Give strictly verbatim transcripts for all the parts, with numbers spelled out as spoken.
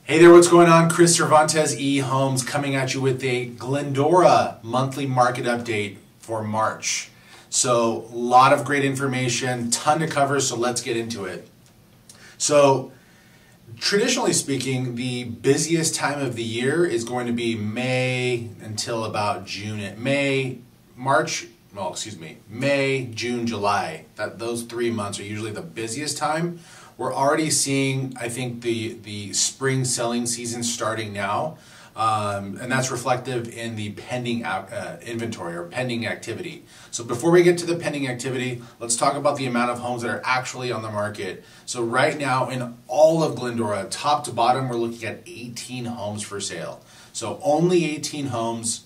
Hey there, what's going on? Chris Cervantez, eHomes, coming at you with a Glendora monthly market update for March. So, a lot of great information, ton to cover, so let's get into it. So, traditionally speaking, the busiest time of the year is going to be May until about June. May, March, well, excuse me, May, June, July. That, those three months are usually the busiest time. We're already seeing, I think, the, the spring selling season starting now, um, and that's reflective in the pending uh, inventory or pending activity. So before we get to the pending activity, let's talk about the amount of homes that are actually on the market. So right now in all of Glendora, top to bottom, we're looking at eighteen homes for sale. So only eighteen homes.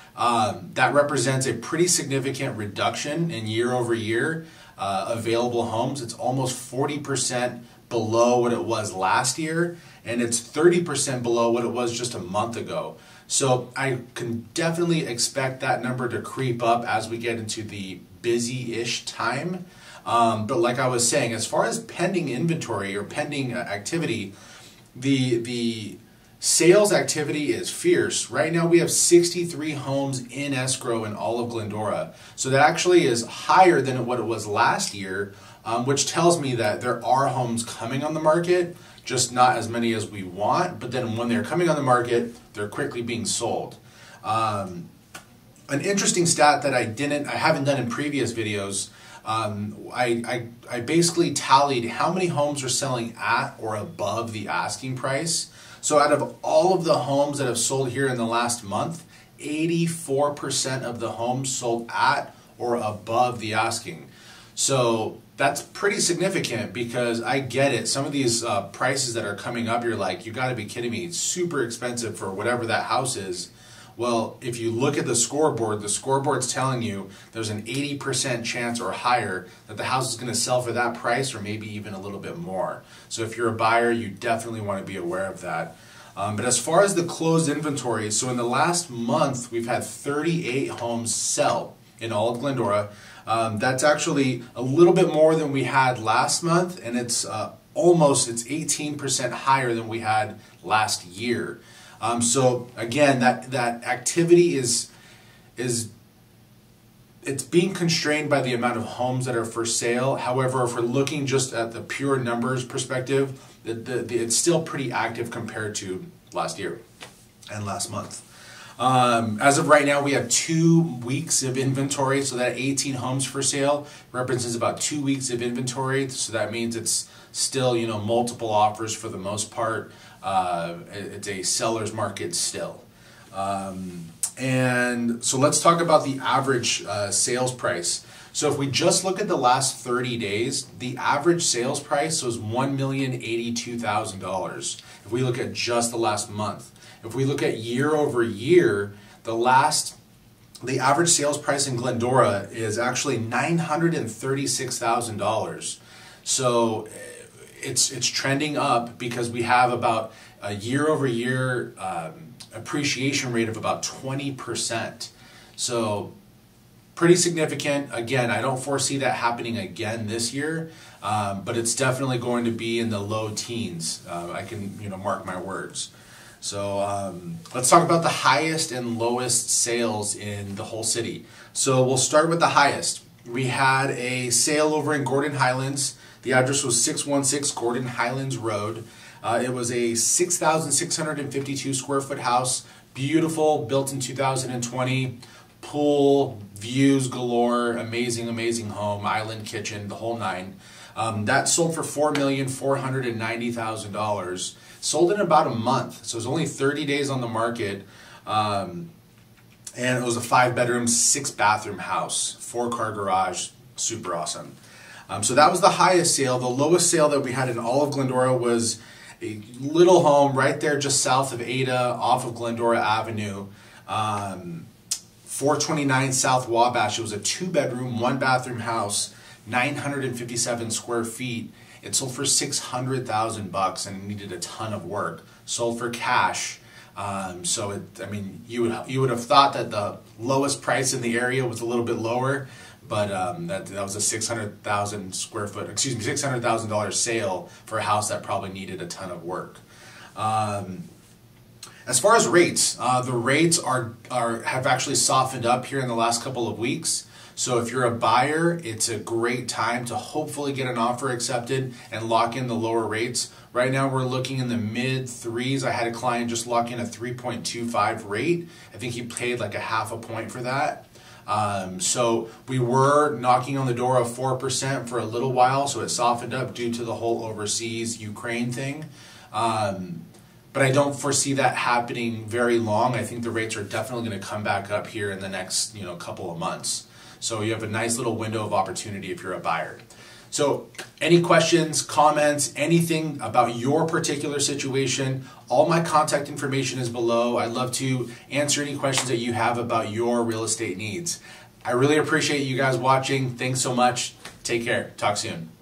Um, that represents a pretty significant reduction in year over year uh, available homes. It's almost forty percent below what it was last year, and it's thirty percent below what it was just a month ago. So I can definitely expect that number to creep up as we get into the busy-ish time. Um, but like I was saying, as far as pending inventory or pending activity, the the sales activity is fierce. Right now we have sixty-three homes in escrow in all of Glendora. So that actually is higher than what it was last year, um, which tells me that there are homes coming on the market, just not as many as we want. But then when they're coming on the market, they're quickly being sold. Um, an interesting stat that I didn't, I haven't done in previous videos, um, I, I, I basically tallied how many homes are selling at or above the asking price. So out of all of the homes that have sold here in the last month, eighty-four percent of the homes sold at or above the asking. So that's pretty significant because I get it. Some of these uh, prices that are coming up, you're like, you gotta be kidding me. It's super expensive for whatever that house is. Well, if you look at the scoreboard, the scoreboard's telling you there's an eighty percent chance or higher that the house is going to sell for that price or maybe even a little bit more. So if you're a buyer, you definitely want to be aware of that. Um, but as far as the closed inventory, so in the last month, we've had thirty-eight homes sell in all of Glendora. Um, that's actually a little bit more than we had last month, and it's uh, almost, it's eighteen percent higher than we had last year. Um, so again, that, that activity is, is it's being constrained by the amount of homes that are for sale. However, if we're looking just at the pure numbers perspective, the, the, the, it's still pretty active compared to last year and last month. Um, as of right now, we have two weeks of inventory, so that eighteen homes for sale represents about two weeks of inventory. So that means it's still, you know, multiple offers for the most part. Uh, it's a seller's market still. Um, and so let's talk about the average uh, sales price. So if we just look at the last thirty days, the average sales price was one million eighty-two thousand dollars. If we look at just the last month. If we look at year over year, the last, the average sales price in Glendora is actually nine hundred thirty-six thousand dollars. So it's it's trending up because we have about a year over year um, appreciation rate of about twenty percent. So pretty significant. Again, I don't foresee that happening again this year, um, but it's definitely going to be in the low teens. Uh, I can, you know, mark my words. So um, let's talk about the highest and lowest sales in the whole city. So we'll start with the highest. We had a sale over in Gordon Highlands. The address was six one six Gordon Highlands Road. Uh, it was a six thousand six hundred fifty-two square foot house, beautiful, built in two thousand twenty, pool, views galore, amazing, amazing home, island kitchen, the whole nine. Um, that sold for four million four hundred ninety thousand dollars. Sold in about a month, so it was only thirty days on the market. Um, and it was a five bedroom, six bathroom house, four car garage, super awesome. Um, so that was the highest sale. The lowest sale that we had in all of Glendora was a little home right there just south of Ada off of Glendora Avenue. Um, four twenty-nine South Wabash. It was a two bedroom, one bathroom house, nine hundred fifty-seven square feet. It sold for six hundred thousand bucks and needed a ton of work. Sold for cash. Um, so it, I mean, you would you would have thought that the lowest price in the area was a little bit lower, but um, that that was a six hundred thousand square foot, excuse me, six hundred thousand dollar sale for a house that probably needed a ton of work. Um, as far as rates, uh, the rates are, are have actually softened up here in the last couple of weeks. So if you're a buyer, it's a great time to hopefully get an offer accepted and lock in the lower rates. Right now we're looking in the mid threes. I had a client just lock in a three point two five rate. I think he paid like a half a point for that. Um, so we were knocking on the door of four percent for a little while, so it softened up due to the whole overseas Ukraine thing. Um, but I don't foresee that happening very long. I think the rates are definitely going to come back up here in the next, you know, couple of months. So you have a nice little window of opportunity if you're a buyer. So any questions, comments, anything about your particular situation, all my contact information is below. I'd love to answer any questions that you have about your real estate needs. I really appreciate you guys watching. Thanks so much. Take care. Talk soon.